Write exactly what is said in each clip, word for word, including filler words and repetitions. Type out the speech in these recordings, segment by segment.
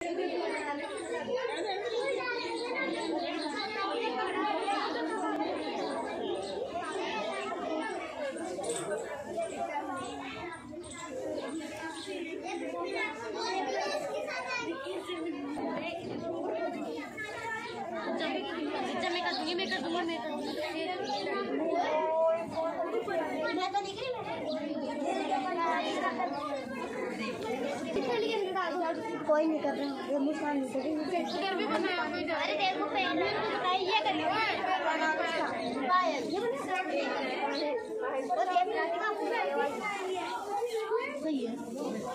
कोई नहीं कर रहा मुस्कान नहीं अरे देखो पहले ये करिए सही है।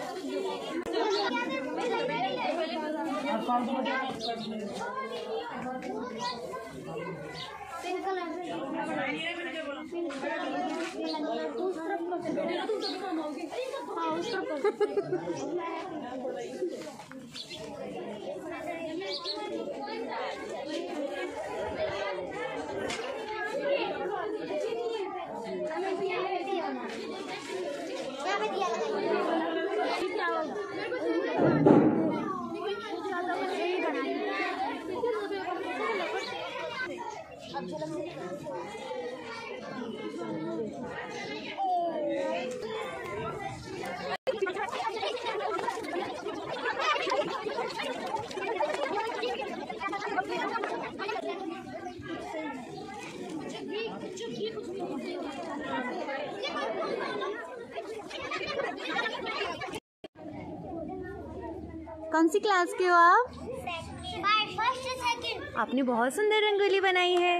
कौन सी क्लास के हो आप? First second. आपने बहुत सुंदर रंगोली बनाई है।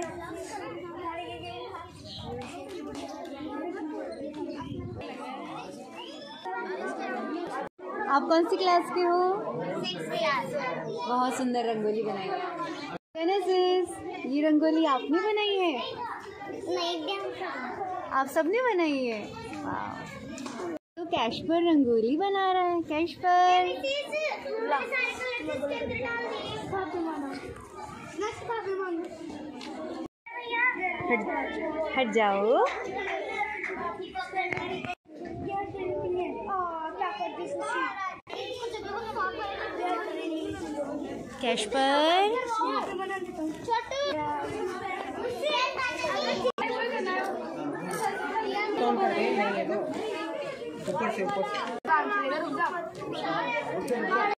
आप कौन सी क्लास के हो? Six class. बहुत सुंदर रंगोली बनाई है। जेनेसिस, ये रंगोली आपने बनाई है? नहीं, आप सबने बनाई है। वाह। तो कैशपर रंगोली बना रहा है। कैशपर हट, हट जाओ। कैशपर ऊपर से ऊपर से